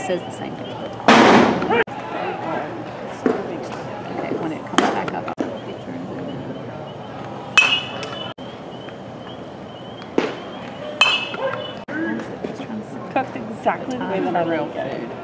says the same thing at the top. Okay, when it comes back up, I'll take a picture and zoom in. Cooked exactly the way that I like it.